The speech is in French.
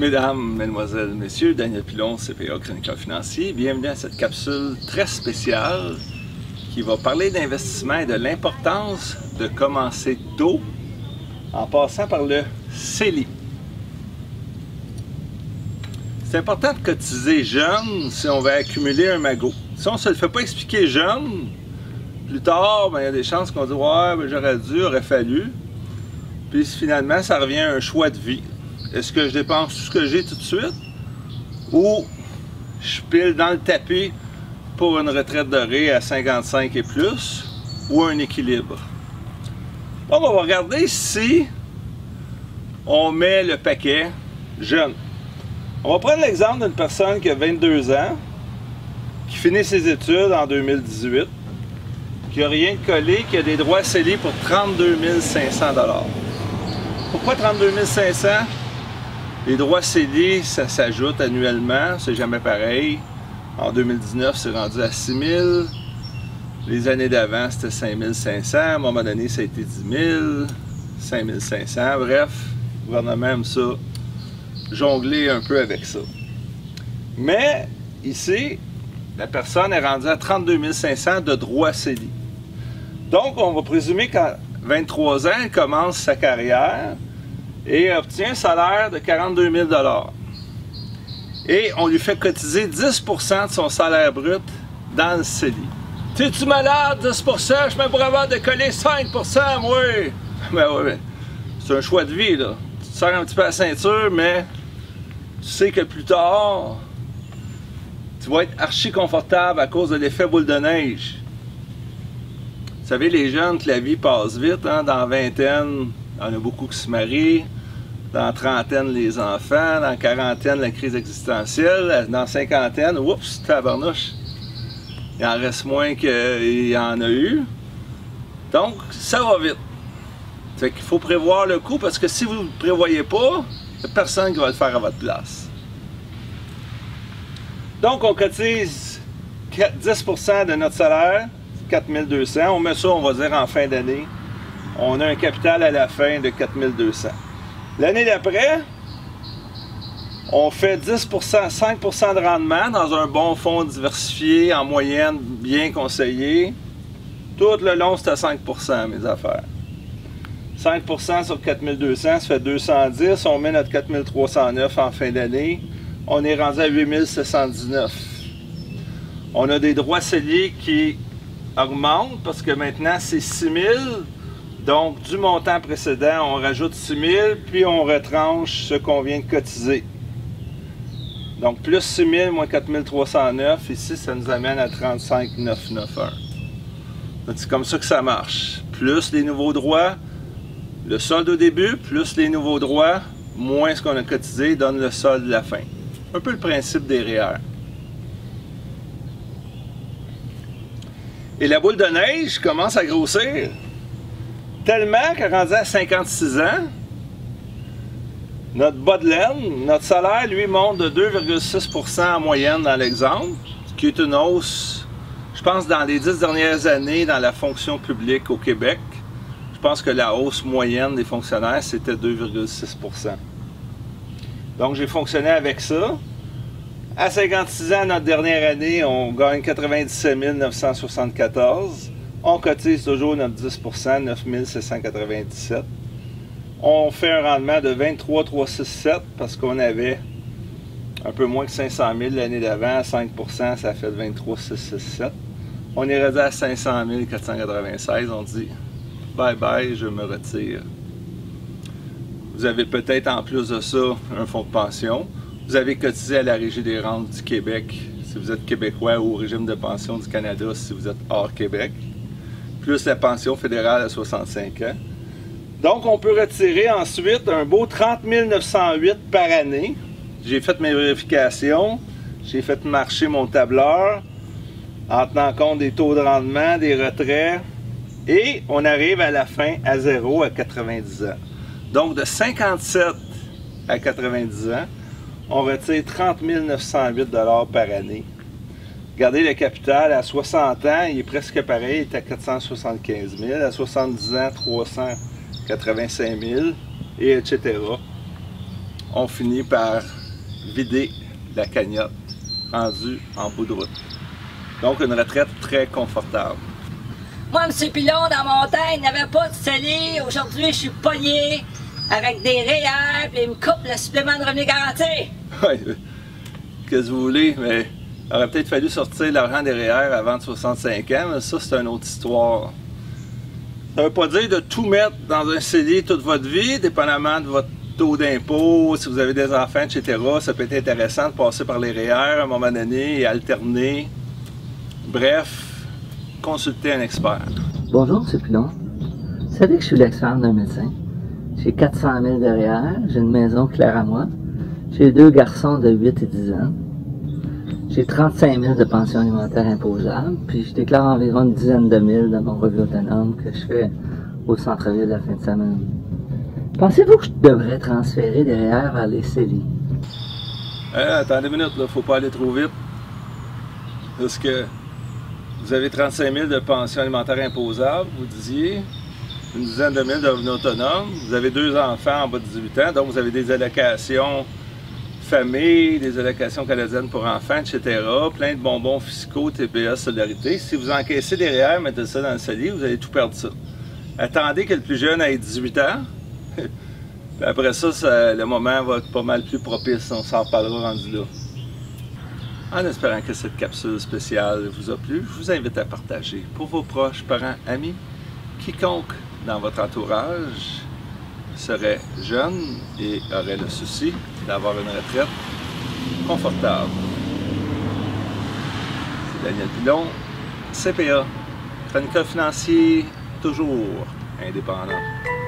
Mesdames, Mesdemoiselles, Messieurs, Daniel Pilon, CPA, chroniqueur financier. Bienvenue à cette capsule très spéciale qui va parler d'investissement et de l'importance de commencer tôt en passant par le CELI. C'est important de cotiser jeune si on veut accumuler un magot. Si on ne se le fait pas expliquer jeune, plus tard, il y a des chances qu'on dise « Ouais, j'aurais dû, aurait fallu ». Puis finalement, ça revient à un choix de vie. Est-ce que je dépense tout ce que j'ai tout de suite? Ou je pile dans le tapis pour une retraite dorée à 55 et plus? Ou un équilibre? Donc, on va regarder si on met le paquet jeune. On va prendre l'exemple d'une personne qui a 22 ans, qui finit ses études en 2018, qui n'a rien de collé, qui a des droits CELI pour 32 500 $. Pourquoi 32 500 $? Les droits CELI, ça s'ajoute annuellement, c'est jamais pareil. En 2019, c'est rendu à 6 000. Les années d'avant, c'était 5 500. À un moment donné, ça a été 10 000, 5 500. Bref, le gouvernement aime ça, jongler un peu avec ça. Mais ici, la personne est rendue à 32 500 de droits CELI. Donc, on va présumer qu'à 23 ans, elle commence sa carrière et obtient un salaire de 42 000 $. Et on lui fait cotiser 10 % de son salaire brut dans le CELI. T'es-tu malade, 10 %? Je me prévois de coller 5 % moi! Ben oui, c'est un choix de vie, là. Tu te serres un petit peu à la ceinture, mais tu sais que plus tard, tu vas être archi confortable à cause de l'effet boule de neige. Vous savez, les jeunes, que la vie passe vite, hein? Dans la vingtaine, il y en a beaucoup qui se marient. Dans la trentaine, les enfants. Dans la quarantaine, la crise existentielle. Dans la cinquantaine, oups, tabarnouche. Il en reste moins qu'il y en a eu. Donc, ça va vite. Fait qu'il faut prévoir le coût parce que si vous ne le prévoyez pas, il n'y a personne qui va le faire à votre place. Donc, on cotise 10 % de notre salaire, 4 200. On met ça, on va dire, en fin d'année. On a un capital à la fin de 4 200. L'année d'après, on fait 10 %, 5 % de rendement dans un bon fonds diversifié, en moyenne, bien conseillé. Tout le long, c'est à 5 % mes affaires. 5 % sur 4 200, ça fait 210. On met notre 4 309 en fin d'année. On est rendu à 8 719. On a des droits CELI qui augmentent parce que maintenant, c'est 6 000. Donc, du montant précédent, on rajoute 6 000, puis on retranche ce qu'on vient de cotiser. Donc, plus 6 000 moins 4 309, ici, ça nous amène à 35 991. C'est comme ça que ça marche. Plus les nouveaux droits, le solde au début, plus les nouveaux droits, moins ce qu'on a cotisé, donne le solde de la fin. Un peu le principe des REER. Et la boule de neige commence à grossir. Tellement qu'à rendu à 56 ans, notre bas de laine, notre salaire, lui, monte de 2,6 % en moyenne dans l'exemple, ce qui est une hausse, je pense, dans les 10 dernières années dans la fonction publique au Québec. Je pense que la hausse moyenne des fonctionnaires, c'était 2,6 %. Donc, j'ai fonctionné avec ça. À 56 ans, notre dernière année, on gagne 97 974. On cotise toujours notre 10 %, 9 797. On fait un rendement de 23 367 parce qu'on avait un peu moins que 500 000 l'année d'avant. À 5 % ça fait 23 667. On est rendu à 500 496. On dit bye bye, je me retire. Vous avez peut-être en plus de ça un fonds de pension. Vous avez cotisé à la Régie des rentes du Québec si vous êtes québécois ou au régime de pension du Canada si vous êtes hors Québec. Plus la pension fédérale à 65 ans. Donc, on peut retirer ensuite un beau 30 908 par année. J'ai fait mes vérifications, j'ai fait marcher mon tableur en tenant compte des taux de rendement, des retraits, et on arrive à la fin à 0 à 90 ans. Donc, de 57 à 90 ans, on retire 30 908 $ par année. Regardez le capital, à 60 ans, il est presque pareil, il est à 475 000, à 70 ans, 385 000, et etc. on finit par vider la cagnotte rendue en bout de route. Donc une retraite très confortable. Moi, M. Pilon, dans mon temps, il n'y avait pas de CELI. Aujourd'hui, je suis pogné avec des REER, puis il me coupe le supplément de revenu garanti. Oui, qu'est-ce que vous voulez, mais il aurait peut-être fallu sortir l'argent des REER avant de 65 ans, mais ça, c'est une autre histoire. Ça ne veut pas dire de tout mettre dans un CELI toute votre vie, dépendamment de votre taux d'impôt, si vous avez des enfants, etc. Ça peut être intéressant de passer par les REER à un moment donné et alterner. Bref, consultez un expert. Bonjour, M. Pilon. Vous savez que je suis l'expert d'un médecin. J'ai 400 000 de REER, j'ai une maison claire à moi, j'ai 2 garçons de 8 et 10 ans, j'ai 35 000 de pension alimentaire imposable, puis je déclare environ une dizaine de mille de mon revenu autonome que je fais au centre-ville la fin de semaine. Pensez-vous que je devrais transférer des REER vers les CELI? Attendez une minute, il ne faut pas aller trop vite. Parce que vous avez 35 000 de pension alimentaire imposable, vous disiez, une dizaine de mille de revenus autonomes, vous avez 2 enfants en bas de 18 ans, donc vous avez des allocations famille, des allocations canadiennes pour enfants, etc., plein de bonbons fiscaux, TPS, solidarité. Si vous encaissez des REER, mettez ça dans le CELI, vous allez tout perdre ça. Attendez que le plus jeune ait 18 ans, puis après ça, le moment va être pas mal plus propice, on s'en reparlera rendu là. En espérant que cette capsule spéciale vous a plu, je vous invite à partager pour vos proches, parents, amis, quiconque dans votre entourage serait jeune et aurait le souci d'avoir une retraite confortable. C'est Daniel Pilon, CPA, chroniqueur financier, toujours indépendant.